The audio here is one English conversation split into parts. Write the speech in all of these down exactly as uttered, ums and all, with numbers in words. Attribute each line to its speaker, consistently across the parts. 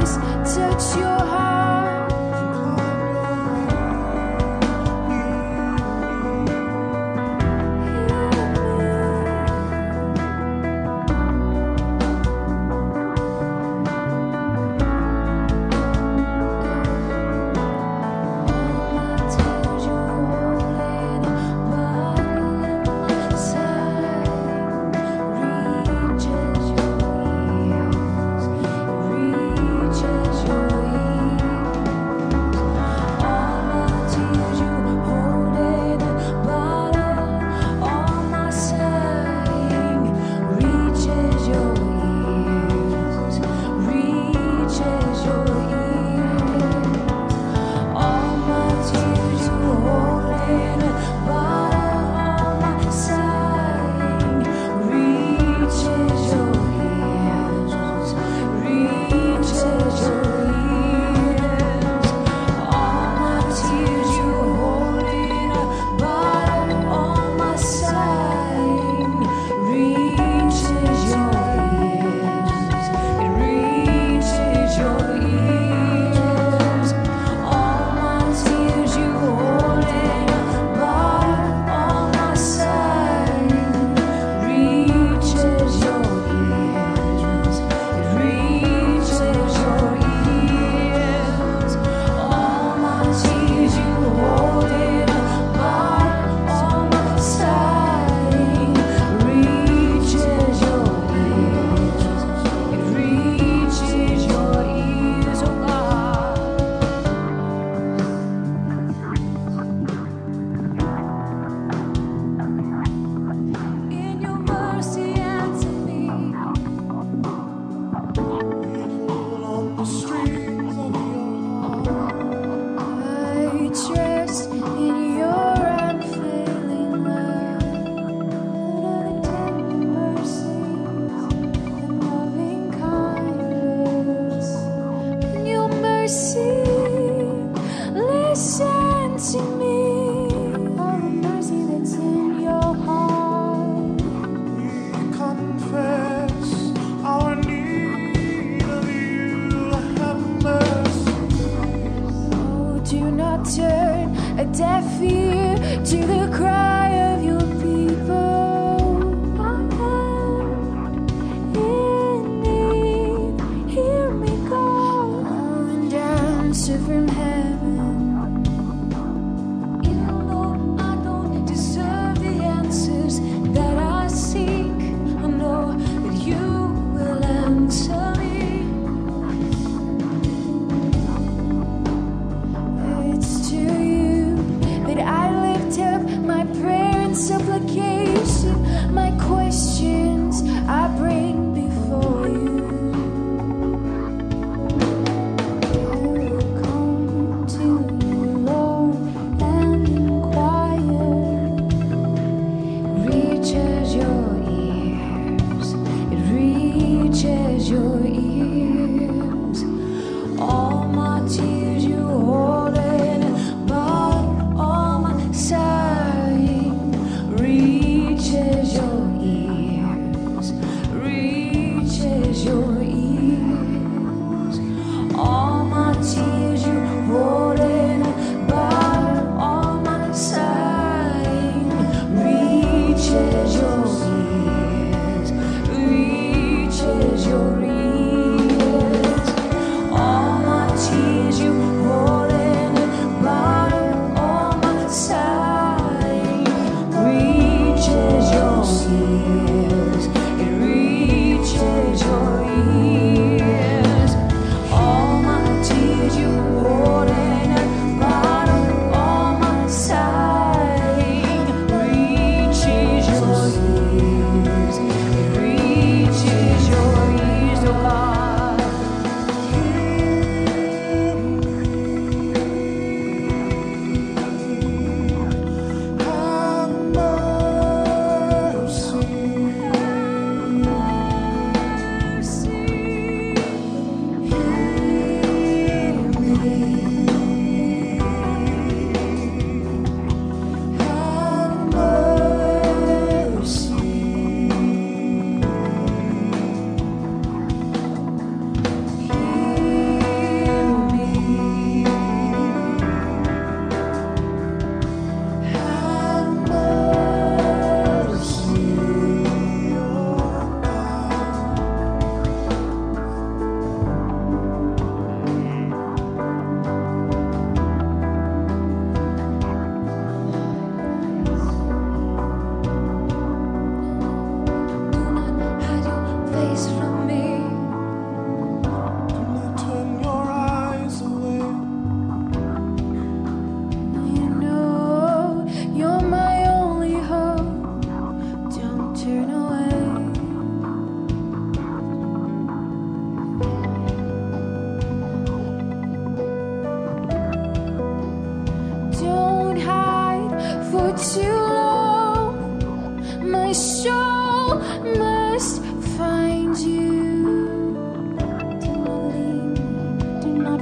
Speaker 1: To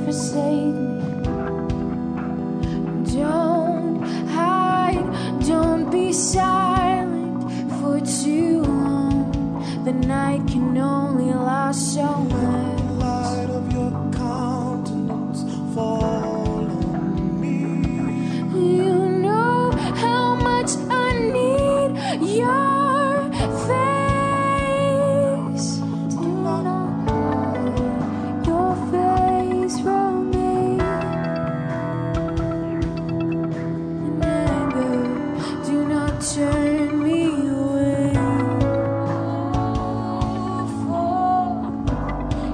Speaker 1: forsake me. Don't hide, don't be silent for too long. The night can only last so much.
Speaker 2: Let the light of your countenance fall on me.
Speaker 1: You know how much I need your face. Do not hide your face from me. And anger, do not turn me away. For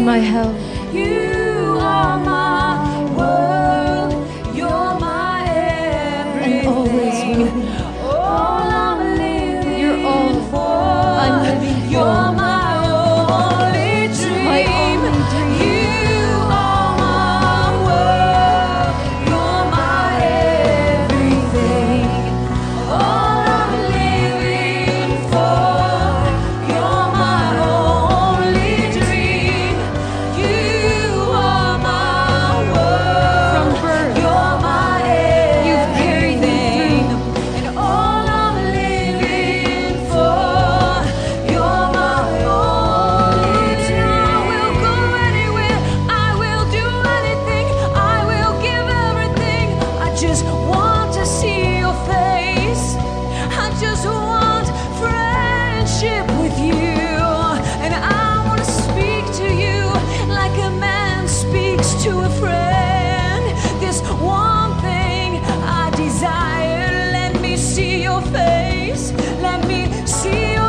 Speaker 1: my help.
Speaker 3: You are my world. You're my everything.
Speaker 1: And always will be.
Speaker 3: All I'm living
Speaker 1: You're all
Speaker 3: for.
Speaker 1: I'm living for.
Speaker 3: You're my only dream.
Speaker 1: My only dream.
Speaker 3: You are my world. You're my everything. All I'm living for. You're my only dream. You are my world.
Speaker 1: From birth,
Speaker 3: You're my
Speaker 1: you've carried me
Speaker 3: everything.
Speaker 1: through.
Speaker 3: And all I'm living for. You're my only dream. I will go anywhere. I will do anything. I will give everything. I just want to see your face. I just want friendship with you. And I want to speak to you like a man speaks to a friend. This one thing I desire. Let me see your face. Let me see your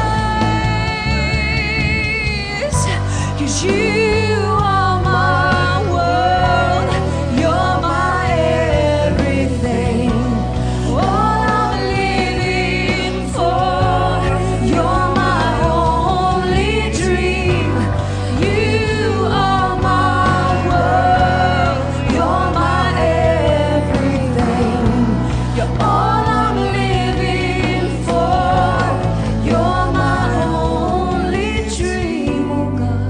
Speaker 3: face. 'Cause you are my world. You're my everything. All I'm living for. You're my only dream. You are my world. You're my everything. You're all I'm living for. You're my only dream, oh God.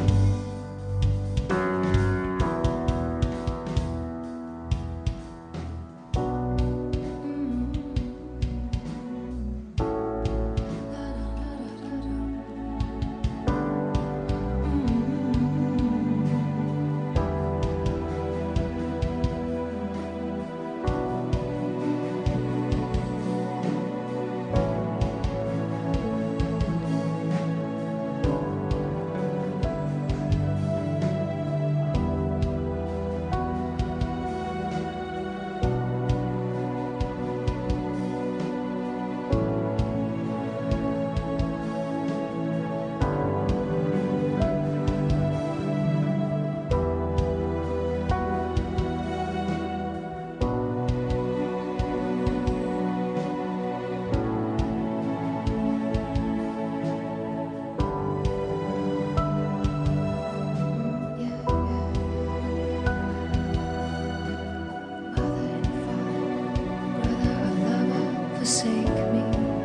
Speaker 3: Forsake me.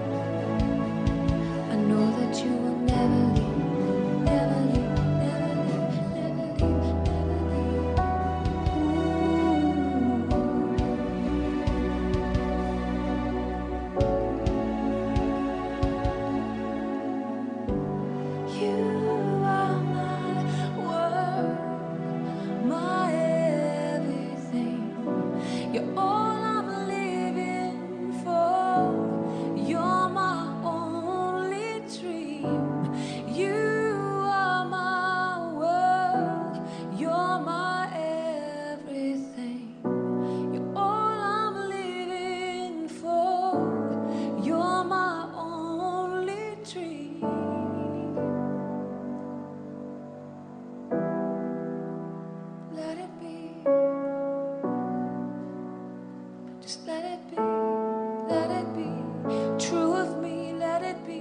Speaker 3: I know that you will never leave, never leave, never leave, never leave, never leave. Ooh. You are my world, my everything. You're all I'm living for. You're my only dream. You are my world. You're my everything. You're all I'm living for. You're my only dream. Let it be. Just let it be, let it be true of me, let it be.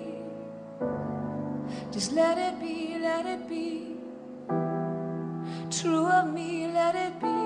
Speaker 3: Just let it be, let it be true of me, let it be.